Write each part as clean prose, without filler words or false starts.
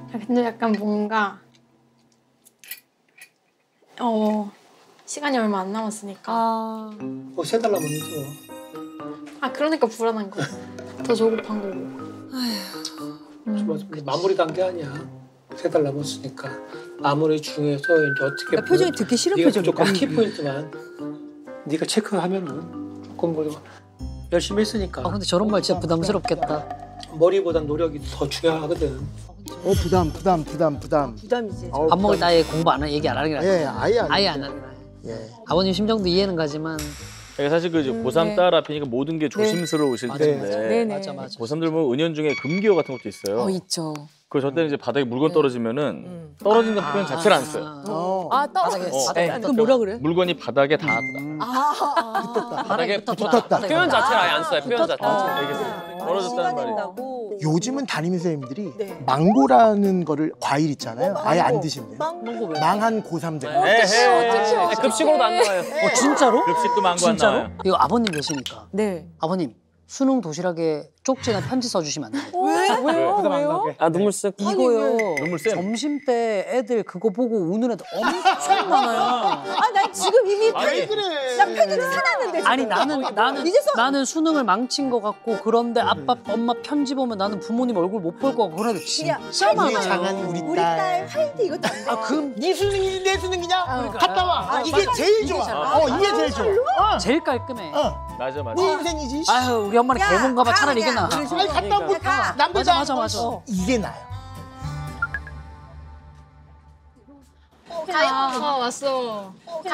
근데 약간 뭔가 시간이 얼마 안 남았으니까 세 달 남았는데 그러니까 불안한 거야. 더 조급한 거고. 마무리 단계 아니야. 세 달 남았으니까 마무리 중에서 이제 어떻게 나 표정이 듣기 싫은 네가 표정이야. 조금 키포인트만 네가 체크하면은 조금 뭐 열심히 했으니까. 근데 저런 말 진짜 부담스럽겠다. 머리보단 노력이 더 중요하거든. 부담. 부담이지. 밥 먹을 때 아예 공부 안 해, 얘기 안 하는 게 낫다. 예, 아예 안. 아예 안 하는 거야. 예. 아버님 심정도 이해는 가지만 그러니까 사실 그 고3 딸 앞이니까 모든 게 조심스러우실 텐데 네네. 맞아. 고3들 보면 은연중에 금기어 같은 것도 있어요. 있죠. 그 저 때는 이제 바닥에 물건 떨어지면은 떨어진다는 표현 자체를 안 써요. 바닥에 그 뭐라 그래? 물건이 바닥에 닿았다. 바닥에 붙었다. 표현 자체를 아예 안 써요. 표현 자체. 떨어졌다는 말이. 요즘은 담임 선생님들이 망고라는 거를 과일 있잖아요. 아예 안 드신대요. 망한 고3들. 급식으로도 안 나와요. 진짜로? 급식도 망고 안 진짜로? 나와요. 이거 아버님 계시니까. 네. 아버님 수능 도시락에 쪽지나 편지 써주시면 안 돼요? 왜요? 눈물 쓱. 이거요. 눈물 쌤. 점심 때 애들 그거 보고 우는 애들 엄청 많아요. 난 지금 이미 아니, 그래. 나 패드를 사놨는데. 아니 지금. 이제서 나는 수능을 망친 것 같고 그런데 아빠 엄마 편지 보면 나는 부모님 얼굴 못 볼 거 같고 그런 애들 진짜 우리 많아요. 장한 우리 우리 딸 화이트 이것도 안 돼. 네 수능이니 내 수능이냐? 갔다 와. 이게 제일 좋아. 이게 제일 좋아. 제일 깔끔해. 맞아. 네 인생이지. 아유 우리 엄마는 개몽 가봐 차라리 이게 나아. 아니 갔다 오고 남배자. 맞아. 이게 나요. 왔어.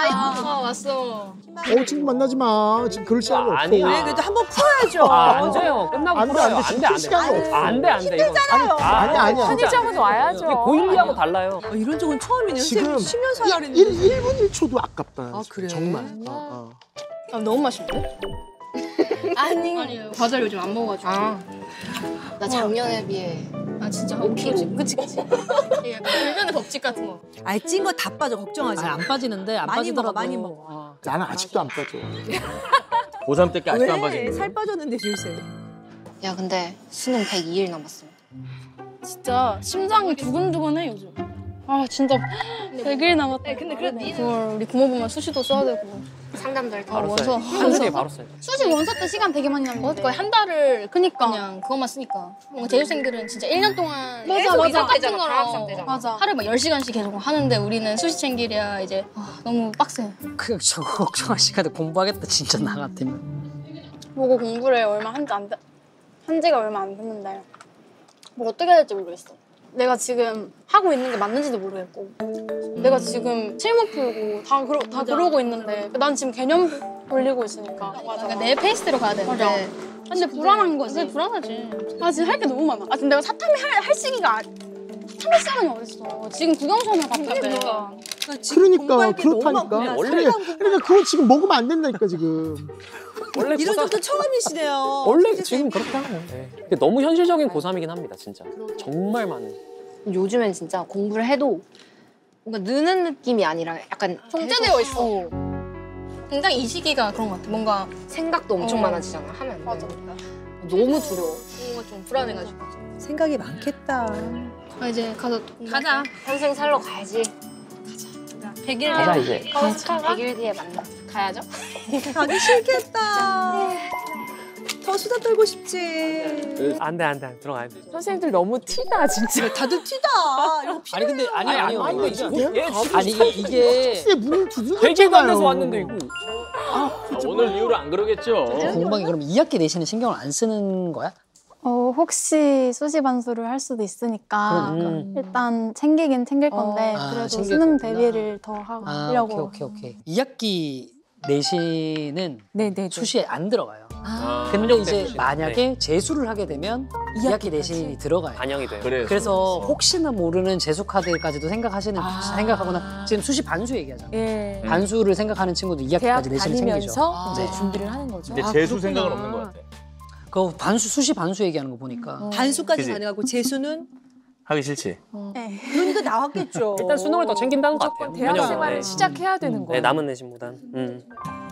왔어. 지금 만나지 마. 지금 그럴 시간이 없어. 아니야. 왜 그래도 한번 풀어야죠. 안 돼요. 끝나고 안 돼, 풀어요. 안 돼. 진짜 시간이 없어. 안 돼. 힘들잖아요. 아니야. 편의점은 와야죠. 고1하고 달라요. 이런 적은 처음이네요. 지금 선생님 쉬면서 하라 그랬는데. 1분 1초도 아깝다. 그래요? 정말. 너무 맛있는데? 아니요. 과자 요즘 안 먹어가지고. 나 작년에 비해 진짜 5kg. 그치. 이게 약간 불변의 법칙 같은 거. 찐 거 다 빠져 걱정하지 마. 안 빠지는데 안 많이 빠지더라도 먹어, 많이 먹어. 나는 아직도 안 빠져. 고3 때 아직도 안 왜? 빠지는 살 빠졌는데 요새. 야 근데 수능 102일 남았어. 진짜 심장이 두근두근해 요즘. 진짜 100일 남았다. 근데 그걸 우리 부모 보면 수시도 써야 되고. 상담도 할 바로 거야. 써요. 한줄에 바로 써요. 수시 원서 때 시간 되게 많이 남는데 거의 한 달을 그냥 그것만 쓰니까. 뭔가 재수생들은 진짜 1년 동안 맞아. 같은 방학 상태잖아. 맞아. 하루에 막 10시간씩 계속 하는데 우리는 수시 챙기랴 이제 너무 빡세. 그냥 저거 걱정할 시간에 공부하겠다 진짜 나 같으면. 보고 공부를 한 지가 얼마 안 됐는데 뭐 어떻게 해야 될지 모르겠어. 내가 지금 하고 있는 게 맞는지도 모르겠고 내가 지금 실무 풀고 다 그러고 있는데 난 지금 개념 돌리고 있으니까 그러니까 내 페이스대로 가야 되는데 근데 불안한 거지. 불안하지. 지금 할 게 너무 많아. 근데 내가 사탐이 할 시기가 사탐할 시간이 어딨어. 지금 국영수험을 갔다 그러니까 그렇다니까. 그러니까 그거 지금 먹으면 안 된다니까 지금. 원래 이런 적도 처음이시네요. 원래 지금 그렇게 하는 거예요. 근데 너무 현실적인 고3이긴 합니다, 진짜. 정말 많은. 요즘엔 진짜 공부를 해도 뭔가 느는 느낌이 아니라 약간 정제되어 있어. 굉장히 이 시기가 그런 것 같아. 뭔가 생각도 엄청 많아지잖아. 하면 안 돼. 맞아. 너무 두려워. 뭔가 좀 불안해가지고. 생각이 많겠다. 이제 가서 가자. 현생 살러 가야지. 100일 가자, 이제. 100일 뒤에 만나. 가야죠. 가기 싫겠다. 더 수다 떨고 싶지. 안 돼. 들어가야 돼. 선생님들 너무 티다, 진짜. 다들 튀다. 이거 아니 근데 아니요. 아니 이게 문을 두드려. 회계도 안 내서 왔는데, 이거. 오늘 이후로 안 그러겠죠. 궁금한 게 그럼 2학기 내신은 신경을 안 쓰는 거야? 혹시 수시 반수를 할 수도 있으니까 일단 챙기긴 챙길 건데 그래도 수능 대비를 더 하려고. 오케이. 2학기 내신은 네네. 수시에 안 들어가요. 근데 이제 만약에 재수를 하게 되면 2학기 2학기까지. 내신이 들어가요. 반영이 돼요. 그래서 혹시나 모르는 재수 카드까지도 생각하거나 지금 수시 반수 얘기하잖아. 예. 반수를 생각하는 친구도 대학 2학기까지 내신을 챙기죠. 다니면서 이제 네. 준비를 하는 거죠. 근데 재수 생각은 없는 것 같아. 그 수시 반수 얘기하는 거 보니까 반수까지 그치? 가능하고 재수는 하기 싫지. 그러니까 나왔겠죠. 일단 수능을 더 챙긴다는 것 같아요. 대학 왜냐면, 생활을 네. 시작해야 되는 거예요. 네, 남은 내신보단.